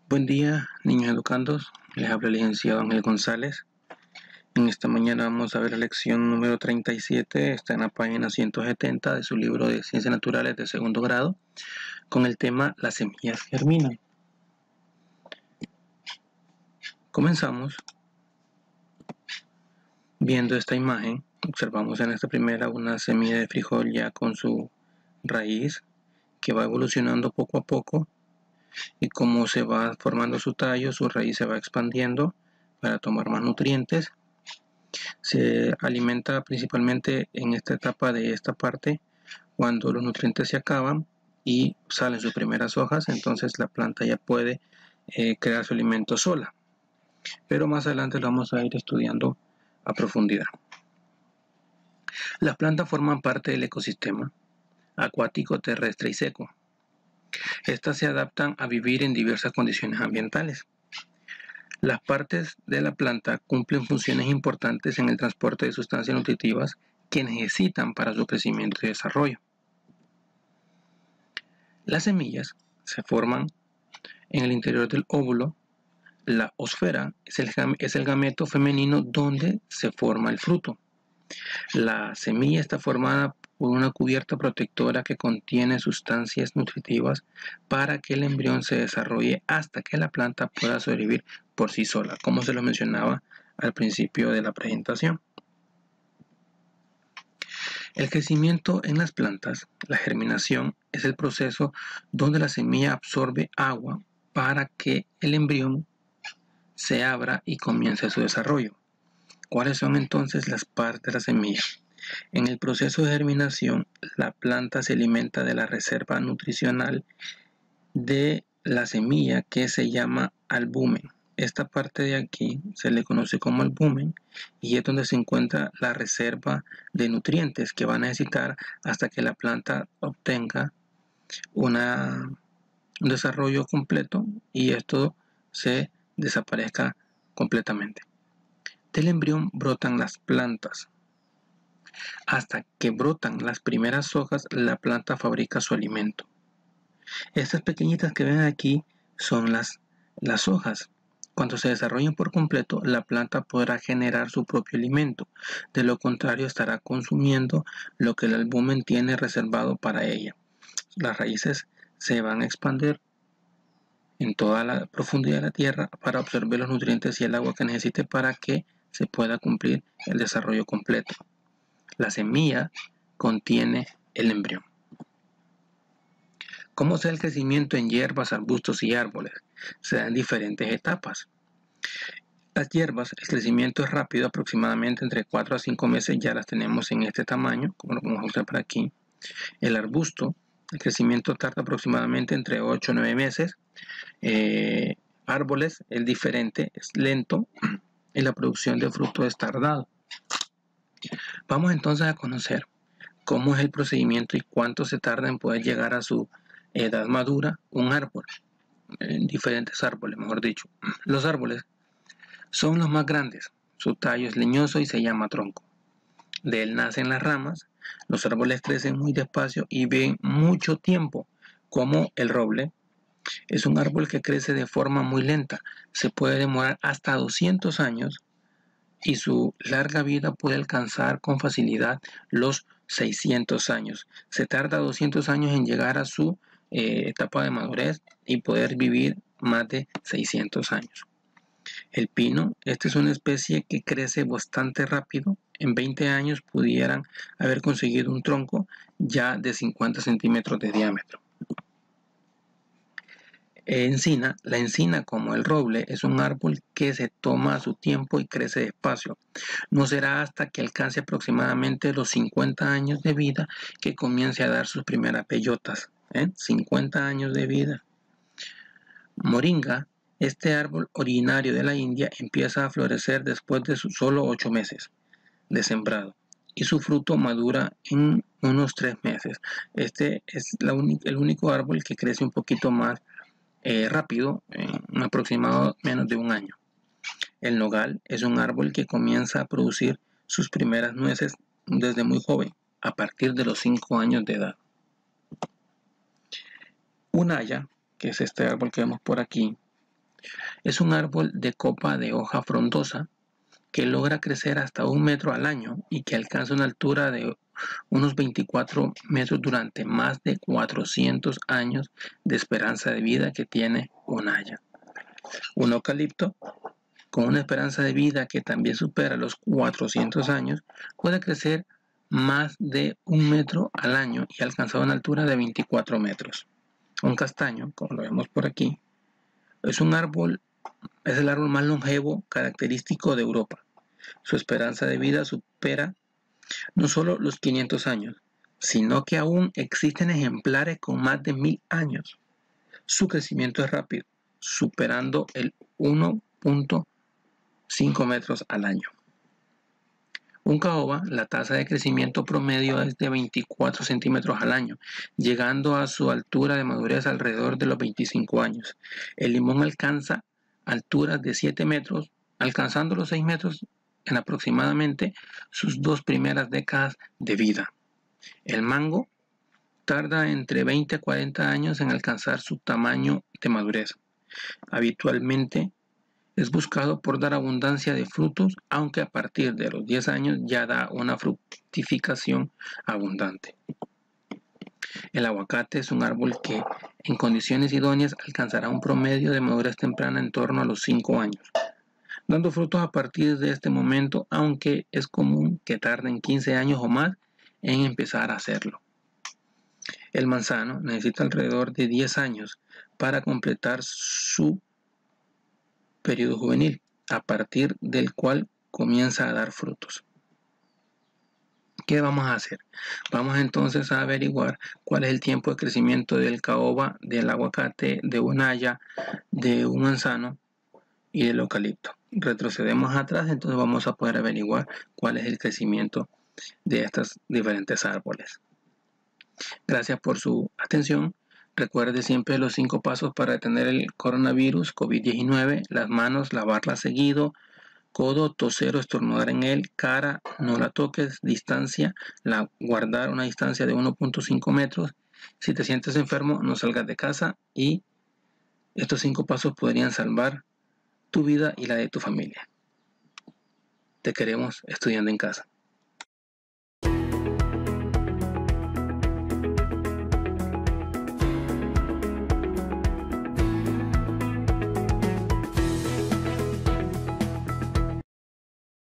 Buen día, niños educandos. Les habla el licenciado Ángel González. En esta mañana vamos a ver la lección número 37. Está en la página 170 de su libro de Ciencias Naturales de segundo grado, con el tema Las semillas germinan. Comenzamos viendo esta imagen. Observamos en esta primera una semilla de frijol ya con su raíz que va evolucionando poco a poco, y como se va formando su tallo, su raíz se va expandiendo para tomar más nutrientes. Se alimenta principalmente en esta etapa de esta parte cuando los nutrientes se acaban y salen sus primeras hojas. Entonces la planta ya puede crear su alimento sola, pero más adelante lo vamos a ir estudiando a profundidad. Las plantas forman parte del ecosistema acuático, terrestre y seco. Estas se adaptan a vivir en diversas condiciones ambientales. Las partes de la planta cumplen funciones importantes en el transporte de sustancias nutritivas que necesitan para su crecimiento y desarrollo. Las semillas se forman en el interior del óvulo. La osfera es el gameto femenino donde se forma el fruto. La semilla está formada por una cubierta protectora que contiene sustancias nutritivas para que el embrión se desarrolle hasta que la planta pueda sobrevivir por sí sola, como se lo mencionaba al principio de la presentación. El crecimiento en las plantas, la germinación, es el proceso donde la semilla absorbe agua para que el embrión se abra y comience su desarrollo. ¿Cuáles son entonces las partes de la semilla? En el proceso de germinación, la planta se alimenta de la reserva nutricional de la semilla, que se llama albumen. Esta parte de aquí se le conoce como albumen y es donde se encuentra la reserva de nutrientes que va a necesitar hasta que la planta obtenga un desarrollo completo y esto se desaparezca completamente. Del embrión brotan las plantas. Hasta que brotan las primeras hojas, la planta fabrica su alimento. Estas pequeñitas que ven aquí son las hojas. Cuando se desarrollen por completo, la planta podrá generar su propio alimento. De lo contrario, estará consumiendo lo que el albumen tiene reservado para ella. Las raíces se van a expandir en toda la profundidad de la tierra para absorber los nutrientes y el agua que necesite para que se pueda cumplir el desarrollo completo. La semilla contiene el embrión. ¿Cómo se da el crecimiento en hierbas, arbustos y árboles? Se da en diferentes etapas. Las hierbas, el crecimiento es rápido, aproximadamente entre 4 a 5 meses ya las tenemos en este tamaño, como lo podemos observar aquí. El arbusto, el crecimiento tarda aproximadamente entre 8 a 9 meses. Árboles, el diferente, es lento y la producción de fruto es tardado. Vamos entonces a conocer cómo es el procedimiento y cuánto se tarda en poder llegar a su edad madura un árbol, diferentes árboles, mejor dicho. Los árboles son los más grandes, su tallo es leñoso y se llama tronco. De él nacen las ramas. Los árboles crecen muy despacio y viven mucho tiempo, como el roble. Es un árbol que crece de forma muy lenta, se puede demorar hasta 200 años y su larga vida puede alcanzar con facilidad los 600 años. Se tarda 200 años en llegar a su etapa de madurez y poder vivir más de 600 años. El pino, esta es una especie que crece bastante rápido. En 20 años pudieran haber conseguido un tronco ya de 50 centímetros de diámetro. La encina, como el roble, es un árbol que se toma su tiempo y crece despacio. No será hasta que alcance aproximadamente los 50 años de vida que comience a dar sus primeras bellotas. 50 años de vida. Moringa, este árbol originario de la India, empieza a florecer después de solo 8 meses de sembrado y su fruto madura en unos 3 meses. Este es el único árbol que crece un poquito más rápido, en un aproximado menos de un año. El nogal es un árbol que comienza a producir sus primeras nueces desde muy joven, a partir de los 5 años de edad. Un haya, que es este árbol que vemos por aquí, Es un árbol de copa de hoja frondosa que logra crecer hasta 1 metro al año y que alcanza una altura de unos 24 metros durante más de 400 años de esperanza de vida que tiene un haya. Un eucalipto, con una esperanza de vida que también supera los 400 años, puede crecer más de 1 metro al año y alcanzar una altura de 24 metros. Un castaño, como lo vemos por aquí, es el árbol más longevo característico de Europa. Su esperanza de vida supera no solo los 500 años, sino que aún existen ejemplares con más de 1000 años. Su crecimiento es rápido, superando el 1.5 metros al año. Un caoba, la tasa de crecimiento promedio es de 24 centímetros al año, llegando a su altura de madurez alrededor de los 25 años. El limón alcanza alturas de 7 metros, alcanzando los 6 metros en aproximadamente sus 2 primeras décadas de vida. El mango tarda entre 20 a 40 años en alcanzar su tamaño de madurez. Habitualmente es buscado por dar abundancia de frutos, aunque a partir de los 10 años ya da una fructificación abundante. El aguacate es un árbol que en condiciones idóneas alcanzará un promedio de madurez temprana en torno a los 5 años, dando frutos a partir de este momento, aunque es común que tarden 15 años o más en empezar a hacerlo. El manzano necesita alrededor de 10 años para completar su periodo juvenil, a partir del cual comienza a dar frutos. ¿Qué vamos a hacer? Vamos entonces a averiguar cuál es el tiempo de crecimiento del caoba, del aguacate, de un haya, de un manzano y del eucalipto. Retrocedemos atrás, entonces vamos a poder averiguar cuál es el crecimiento de estos diferentes árboles. Gracias por su atención. Recuerde siempre los 5 pasos para detener el coronavirus COVID-19. Las manos, lavarlas seguido. Codo, toser o estornudar en él. Cara, no la toques. Distancia, guardar una distancia de 1.5 metros. Si te sientes enfermo, no salgas de casa. Y estos 5 pasos podrían salvar tu vida y la de tu familia. Te queremos estudiando en casa.